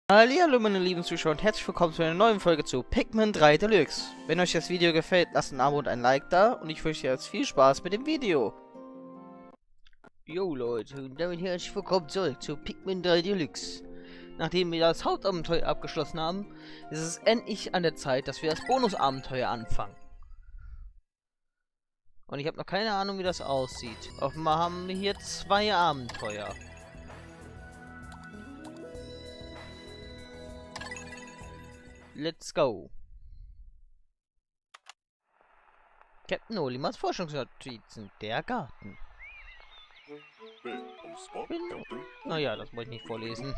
Hallihallo meine lieben Zuschauer und herzlich willkommen zu einer neuen Folge zu Pikmin 3 Deluxe. Wenn euch das Video gefällt, lasst ein Abo und ein Like da und ich wünsche euch jetzt viel Spaß mit dem Video. Jo Leute, und damit herzlich willkommen zurück zu Pikmin 3 Deluxe. Nachdem wir das Hauptabenteuer abgeschlossen haben, ist es endlich an der Zeit, dass wir das Bonusabenteuer anfangen. Und ich habe noch keine Ahnung, wie das aussieht. Offenbar haben wir hier 2 Abenteuer. Let's go. Captain Olimars Forschungsnotizen. Der Garten. Naja, das wollte ich nicht vorlesen.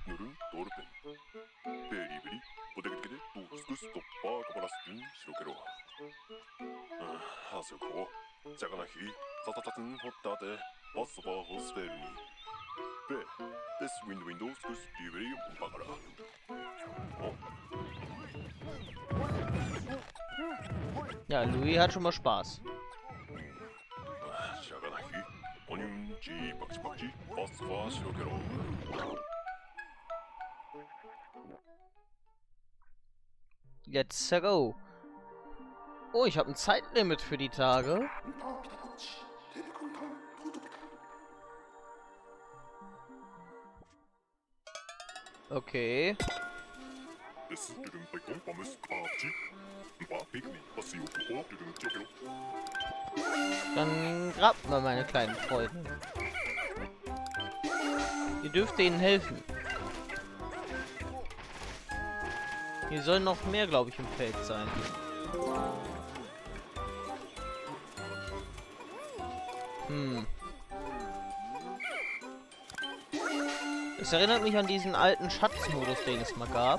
Ja, Louis hat schon mal Spaß. Let's go. Oh, ich habe ein Zeitlimit für die Tage. Okay. Dann grabt mal meine kleinen Freunde. Ihr dürft ihnen helfen. Hier sollen noch mehr, glaube ich, im Feld sein. Es erinnert mich an diesen alten Schatzmodus, den es mal gab.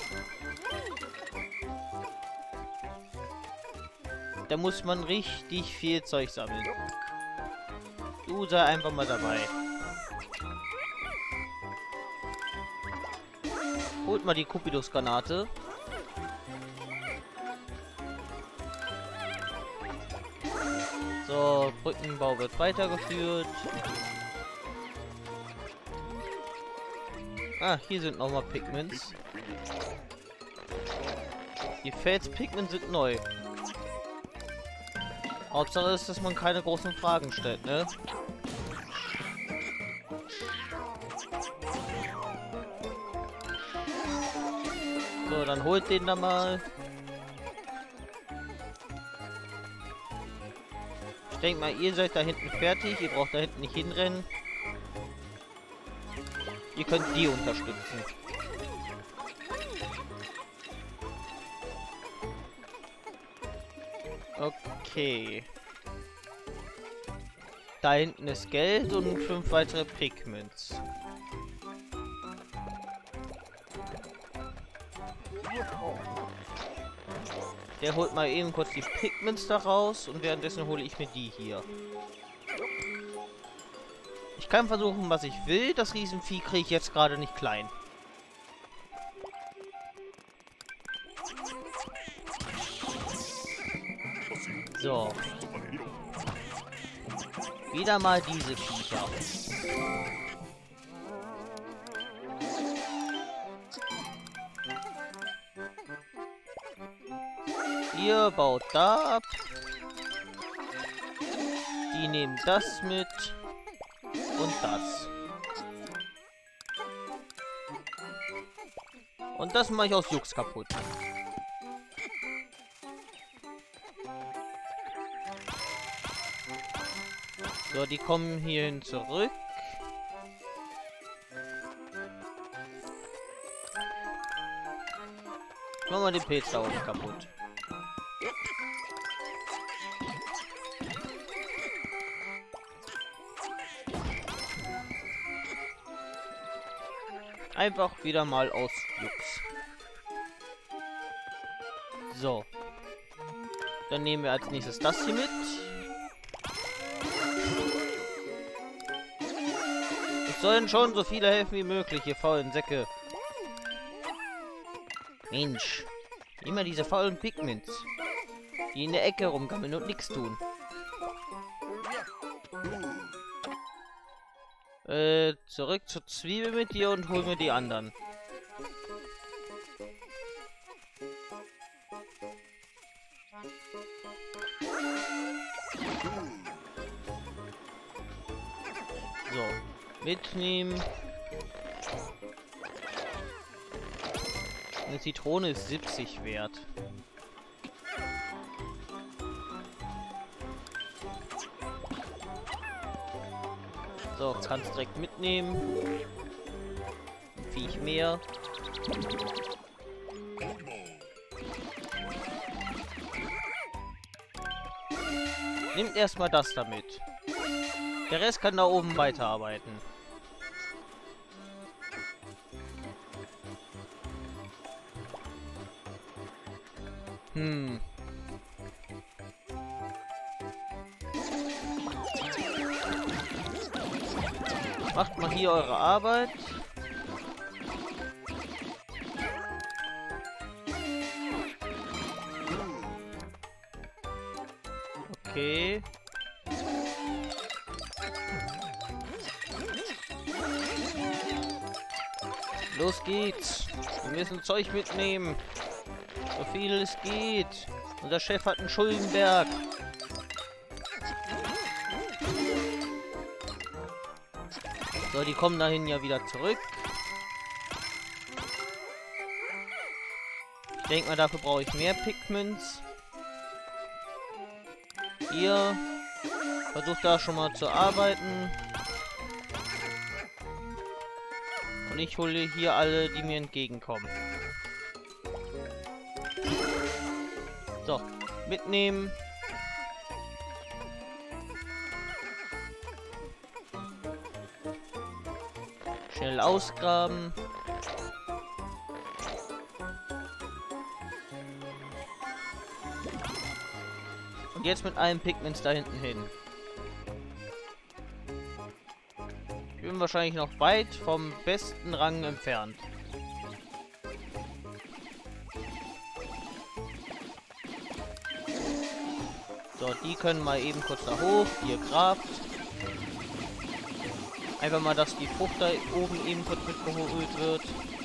Da muss man richtig viel Zeug sammeln. Du sei einfach mal dabei. Holt mal die Cupidus-Granate. So, Brückenbau wird weitergeführt. Ah, hier sind nochmal Pikmins. Die Fels-Pikmin sind neu. Hauptsache ist, dass man keine großen Fragen stellt, ne? So, dann holt den da mal. Ich denke mal, ihr seid da hinten fertig. Ihr braucht da hinten nicht hinrennen. Ihr könnt die unterstützen. Okay. Da hinten ist Geld und 5 weitere Pikmins. Der holt mal eben kurz die Pikmins da raus und währenddessen hole ich mir die hier. Ich kann versuchen, was ich will. Das Riesenvieh kriege ich jetzt gerade nicht klein. So. Wieder mal diese Viecher. Ihr baut da ab. Die nehmen das mit. Und das. Und das mache ich aus Jux kaputt. So, die kommen hierhin zurück. Machen wir den Pilz da oben kaputt. Einfach wieder mal aus Jux. So. Dann nehmen wir als nächstes das hier mit. Es sollen schon so viele helfen wie möglich, ihr faulen Säcke. Mensch. Immer diese faulen Pikmins. Die in der Ecke rumgammeln und nichts tun. Zurück zur Zwiebel mit dir und hol mir die anderen. So, mitnehmen. Eine Zitrone ist 70 wert. So, kannst direkt mitnehmen. Ein Viech mehr. Nimmt erstmal das damit. Der Rest kann da oben weiterarbeiten. Macht mal hier eure Arbeit. Okay. Los geht's. Wir müssen Zeug mitnehmen. So viel es geht. Unser Chef hat einen Schuldenberg. So, die kommen dahin ja wieder zurück. Ich denke mal, dafür brauche ich mehr Pigments. Ihr versucht da schon mal zu arbeiten. Und ich hole hier alle, die mir entgegenkommen. So, mitnehmen. Schnell ausgraben. Und jetzt mit allen Pigments da hinten hin. Ich bin wahrscheinlich noch weit vom besten Rang entfernt. So, die können mal eben kurz da hoch. Ihr grabt. Einfach mal, dass die Frucht da oben eben kurz mitgeholt wird.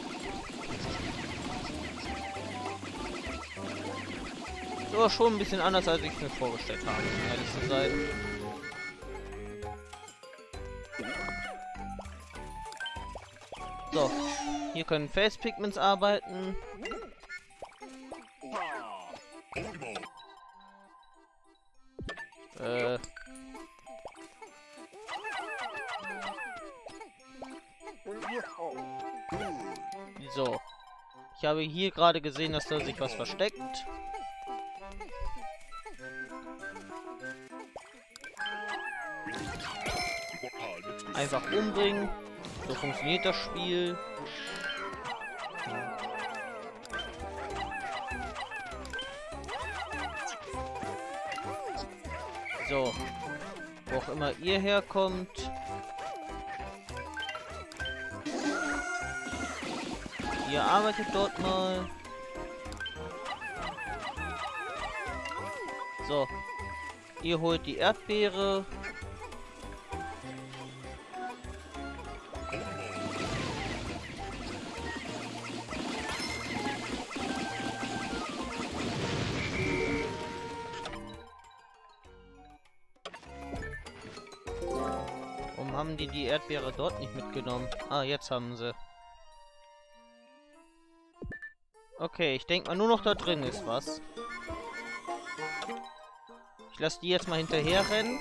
So, schon ein bisschen anders, als ich mir vorgestellt habe, um ehrlich zu sein. So, hier können Face Pigments arbeiten. So. Ich habe hier gerade gesehen, dass da sich was versteckt. Einfach umbringen. So funktioniert das Spiel. So. Wo auch immer ihr herkommt. Ihr arbeitet dort mal. So. Ihr holt die Erdbeere. Warum haben die Erdbeere dort nicht mitgenommen? Ah, jetzt haben sie. Okay, ich denke mal nur noch da drin ist was. Ich lasse die jetzt mal hinterher rennen.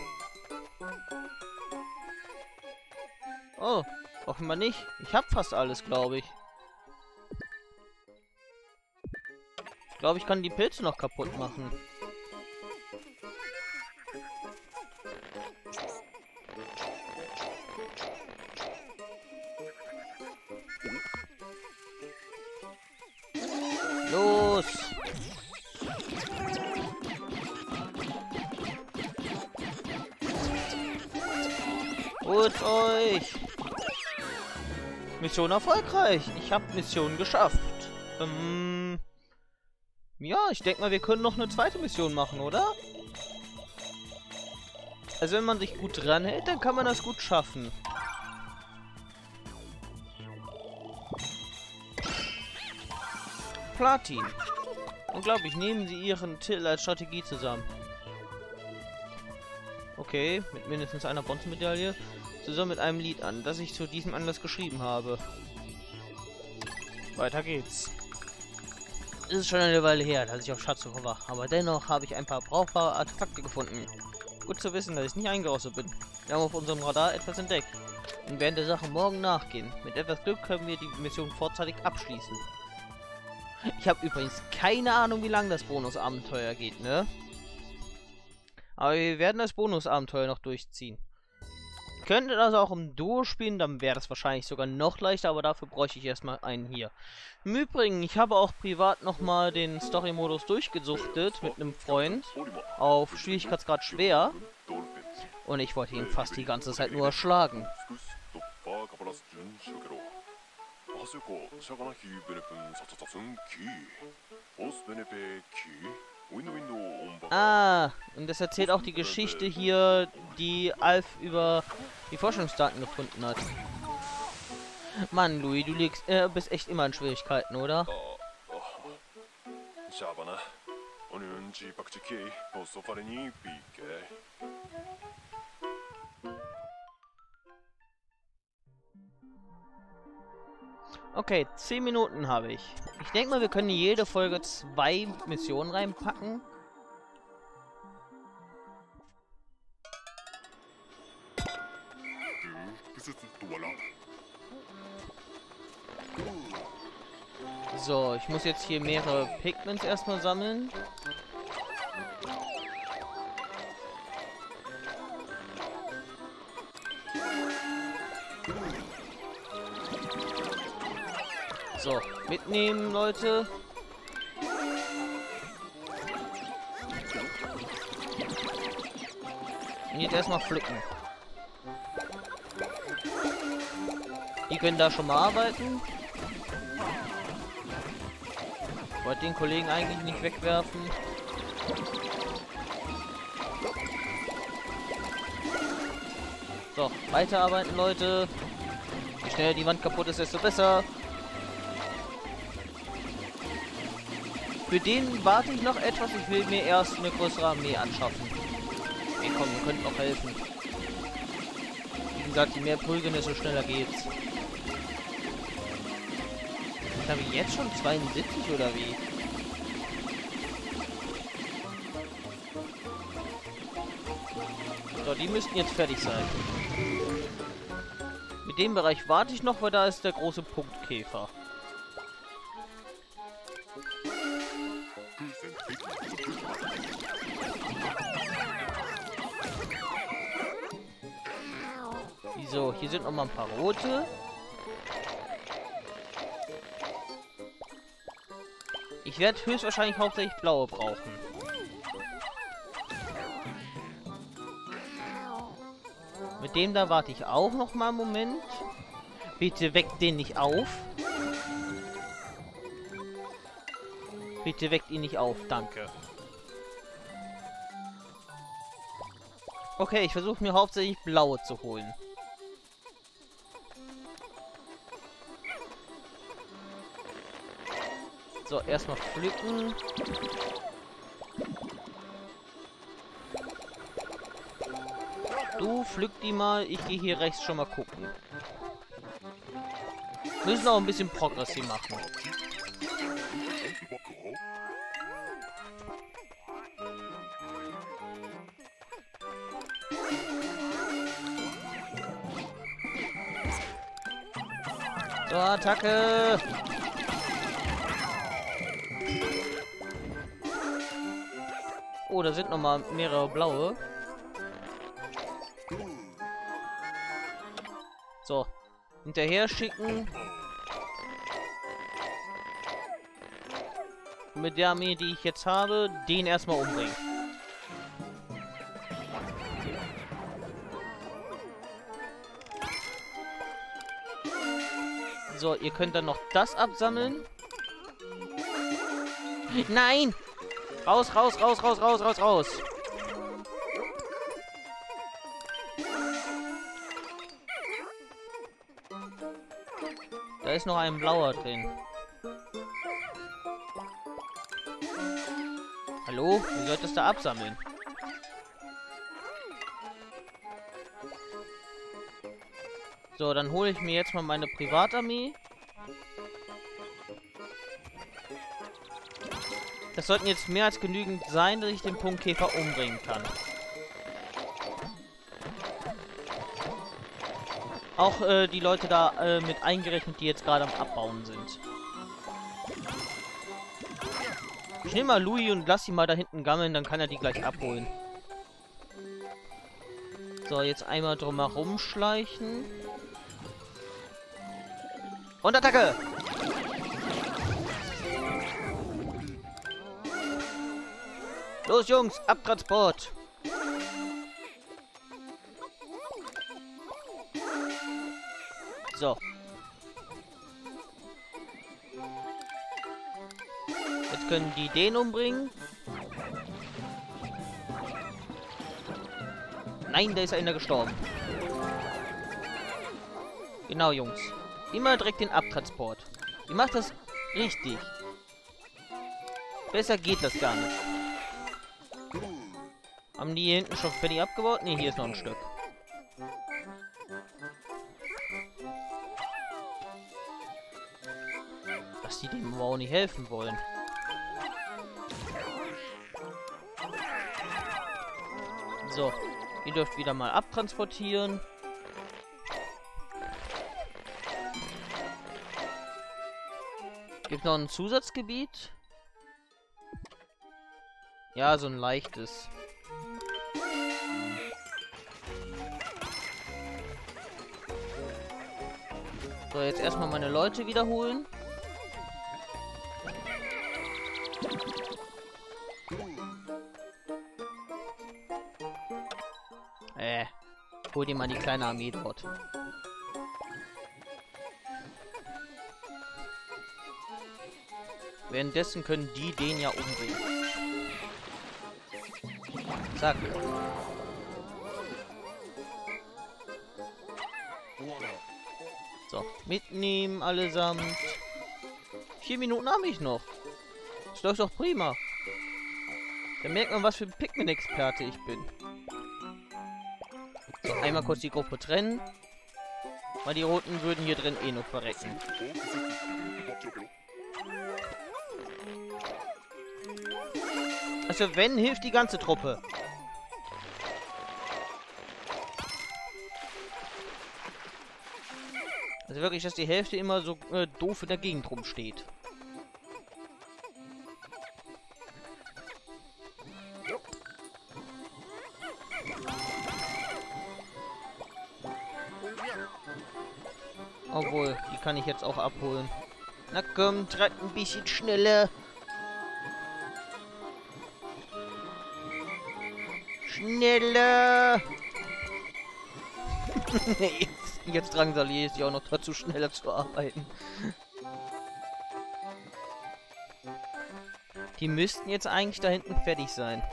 Oh, offenbar nicht. Ich habe fast alles, glaube ich. Ich glaube, ich kann die Pilze noch kaputt machen. Los! Holt euch! Mission erfolgreich! Ich habe Mission geschafft. Ja, ich denke mal, wir können noch eine zweite Mission machen, oder? Also wenn man sich gut dran hält, dann kann man das gut schaffen. Platin. Unglaublich, nehmen Sie Ihren Till als Strategie zusammen. Okay, mit mindestens einer Bronzemedaille. Zusammen mit einem Lied an, das ich zu diesem Anlass geschrieben habe. Weiter geht's. Es ist schon eine Weile her, dass ich auf Schatzsuche war, aber dennoch habe ich ein paar brauchbare Artefakte gefunden. Gut zu wissen, dass ich nicht eingerostet bin. Wir haben auf unserem Radar etwas entdeckt und werden der Sache morgen nachgehen. Mit etwas Glück können wir die Mission vorzeitig abschließen. Ich habe übrigens keine Ahnung, wie lang das Bonusabenteuer geht, ne? Aber wir werden das Bonusabenteuer noch durchziehen. Könnte das auch im Duo spielen, dann wäre das wahrscheinlich sogar noch leichter, aber dafür bräuchte ich erstmal einen hier. Im Übrigen, ich habe auch privat nochmal den Story-Modus durchgesuchtet mit einem Freund auf Schwierigkeitsgrad schwer und ich wollte ihn fast die ganze Zeit nur erschlagen. Ah, und das erzählt auch die Geschichte hier, die Alf über die Forschungsdaten gefunden hat. Mann, Louis, du bist echt immer in Schwierigkeiten, oder? Okay, 10 Minuten habe ich. Ich denke mal, wir können in jede Folge 2 Missionen reinpacken. So, ich muss jetzt hier mehrere Pigments erstmal sammeln. So, mitnehmen, Leute. Und jetzt erstmal pflücken. Die können da schon mal arbeiten. Ich wollte den Kollegen eigentlich nicht wegwerfen. So, weiterarbeiten, Leute. Je schneller die Wand kaputt ist, desto besser. Für den warte ich noch etwas. Ich will mir erst eine größere Armee anschaffen. Ey, komm, wir könnten auch helfen. Wie gesagt, je mehr prügeln, desto schneller geht's. Ich habe jetzt schon 72 oder wie? So, die müssten jetzt fertig sein. Mit dem Bereich warte ich noch, weil da ist der große Punktkäfer. So, hier sind noch mal ein paar rote. Ich werde höchstwahrscheinlich hauptsächlich blaue brauchen. Mit dem da warte ich auch noch mal einen Moment. Bitte weckt den nicht auf. Bitte weckt ihn nicht auf, danke. Okay, ich versuche mir hauptsächlich blaue zu holen. So, erstmal pflücken. Du pflück die mal. Ich gehe hier rechts schon mal gucken. Müssen auch ein bisschen Progress hier machen. So, Attacke! Oh, da sind noch mal mehrere blaue. So, hinterher schicken. Mit der Armee, die ich jetzt habe, den erstmal umbringen. So, ihr könnt dann noch das absammeln. Nein! Raus, raus, raus, raus, raus, raus, raus. Da ist noch ein blauer drin. Hallo? Wie soll ich das da absammeln? So, dann hole ich mir jetzt mal meine Privatarmee. Das sollten jetzt mehr als genügend sein, dass ich den Punktkäfer umbringen kann. Auch die Leute da mit eingerechnet, die jetzt gerade am Abbauen sind. Ich nehme mal Louis und lass ihn mal da hinten gammeln, dann kann er die gleich abholen. So, jetzt einmal drumherum schleichen. Und Attacke! Los, Jungs, Abtransport! So. Jetzt können die den umbringen. Nein, da ist einer gestorben. Genau, Jungs. Immer direkt den Abtransport. Ihr macht das richtig. Besser geht das gar nicht. Haben die hier hinten schon fertig abgebaut? Ne, hier ist noch ein Stück. Dass die dem aber auch nicht helfen wollen. So, ihr dürft wieder mal abtransportieren. Gibt noch ein Zusatzgebiet? Ja, so ein leichtes. So, jetzt erstmal meine Leute wiederholen. Hol dir mal die kleine Armee dort. Währenddessen können die den ja umbringen. Zack. So, mitnehmen allesamt. 4 Minuten habe ich noch. Das läuft doch prima. Da merkt man, was für ein Pikmin-Experte ich bin. So, einmal kurz die Gruppe trennen. Weil die Roten würden hier drin eh noch verrecken. Also wenn, hilft die ganze Truppe. Also wirklich, dass die Hälfte immer so doof in der Gegend rumsteht. Obwohl, die kann ich jetzt auch abholen. Na komm, treib ein bisschen schneller. Schneller! jetzt drangsaliere ich sie auch noch dazu, schneller zu arbeiten. Die müssten jetzt eigentlich da hinten fertig sein.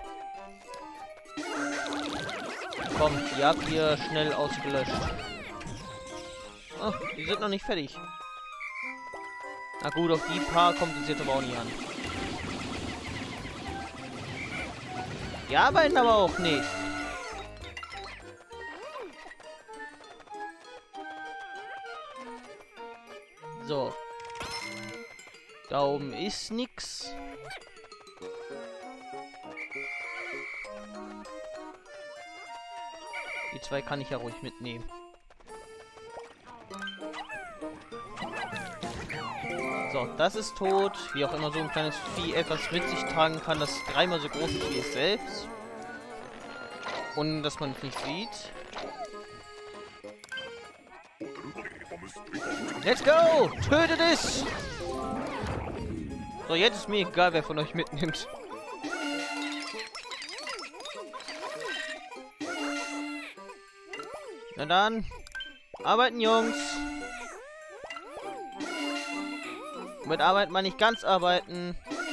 Komm, die habt ihr schnell ausgelöscht. Oh, die sind noch nicht fertig. Na gut, auf die paar kommt es jetzt aber auch nicht an. Die arbeiten aber auch nicht. So. Da oben ist nix. Die zwei kann ich ja ruhig mitnehmen. So, das ist tot. Wie auch immer so ein kleines Vieh etwas mit sich tragen kann, das 3-mal so groß ist wie es selbst. Und dass man es nicht sieht. Let's go! Tötet es! So, jetzt ist mir egal, wer von euch mitnimmt. Na dann. Arbeiten, Jungs. Mit Arbeit meine ich ganz arbeiten.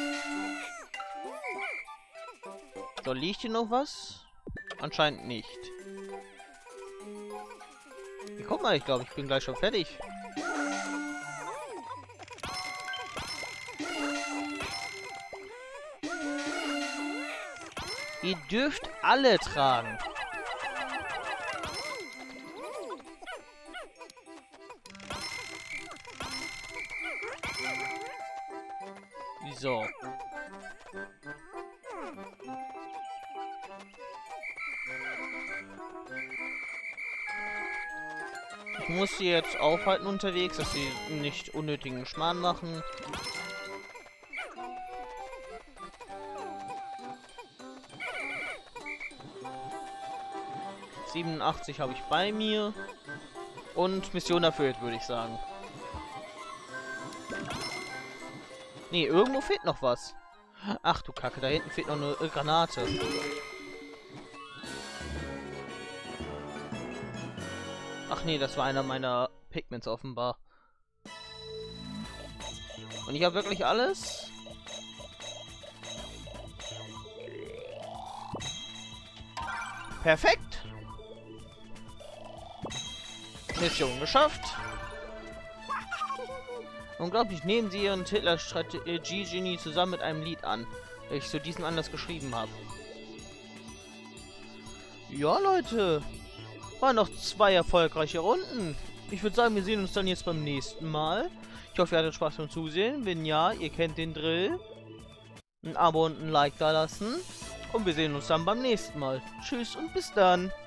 So, liegt hier noch was? Anscheinend nicht. Hier, guck mal, ich glaube, ich bin gleich schon fertig. Ihr dürft alle tragen. So. Ich muss sie jetzt aufhalten unterwegs, dass sie nicht unnötigen Schmarrn machen. ...87 habe ich bei mir. Und Mission erfüllt, würde ich sagen. Nee, irgendwo fehlt noch was. Ach du Kacke, da hinten fehlt noch eine Granate. Ach nee, das war einer meiner Pigments offenbar. Und ich habe wirklich alles. Perfekt. Mission geschafft. Unglaublich, nehmen Sie Ihren Hitler-Strategie-Genie zusammen mit einem Lied an, das ich zu diesem Anlass geschrieben habe. Ja, Leute. Waren noch 2 erfolgreiche Runden. Ich würde sagen, wir sehen uns dann jetzt beim nächsten Mal. Ich hoffe, ihr hattet Spaß beim Zusehen. Wenn ja, ihr kennt den Drill. Ein Abo und ein Like da lassen. Und wir sehen uns dann beim nächsten Mal. Tschüss und bis dann.